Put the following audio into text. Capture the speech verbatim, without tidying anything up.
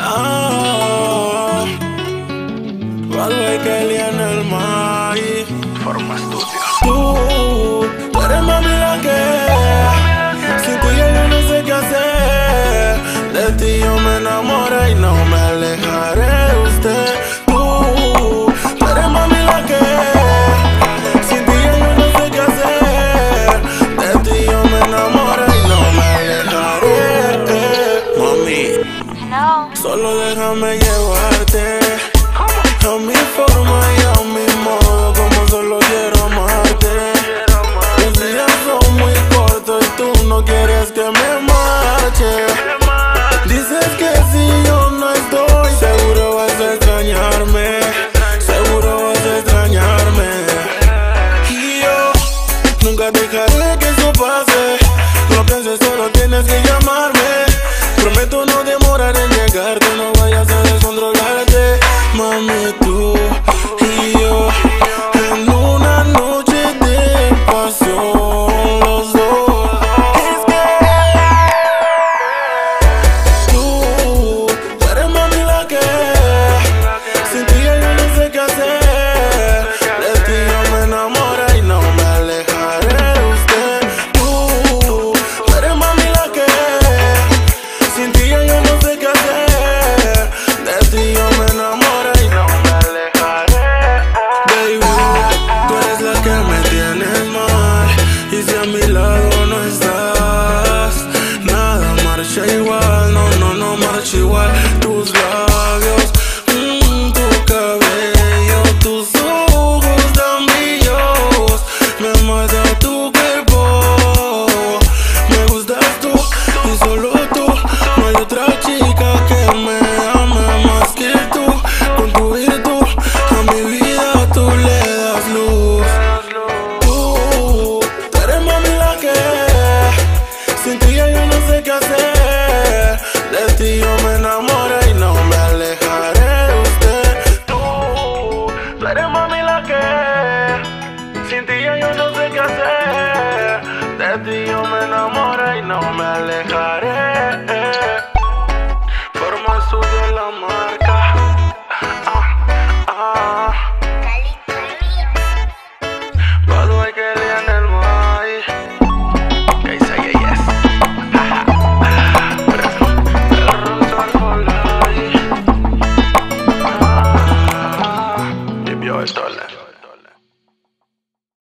Ah, Valve Kelly en el maíz. Forma Estudio. Tú, tú eres mami la que sin ti yo no sé qué hacer. De ti yo me enamoré y no me alejaré de usted. Tú, tú eres mami la que sin ti yo no sé qué hacer. De ti yo me enamoré y no me alejaré. Mami, No. solo déjame llevarte a mi forma y a mi modo, como solo quiero amarte. Los días son muy cortos y tú no quieres que me marche. Dices que si yo no estoy, seguro vas a extrañarme, seguro vas a extrañarme. Y yo nunca dejaré que eso pase. No pienses, solo tienes que llamarme. Prometo no demorar en llegarte, no vayas a descontrolarte. Mami, tú y yo en una noche de pasión, los dos. Es que tú, tú eres mami la que sin ti yo no sé qué hacer. De ti yo me enamoré y no me alejaré de usted. Tú, tú eres mami la que sin ti yo no sé qué hacer. De ti yo me enamoré y no me alejaré. Baby, tú eres la que me tienes mal. Y si a mi lado no estás, nada marcha igual. No, no, no marcha igual. Tus labios, mmm, tu cabello, tus ojos tan brillos. Me mata tu cuerpo. Me gustas tú y solo tú. No hay otra chica que me ame más que tú. Con tu virtud a mi vida tú le das luz. Tú, tú eres mami la que sin ti ya yo no sé qué hacer. De ti yo me enamoré y no me alejaré de usted. Tú, tú eres mami la que sin ti ya yo no sé qué hacer. De ti yo me enamoré y no me alejaré.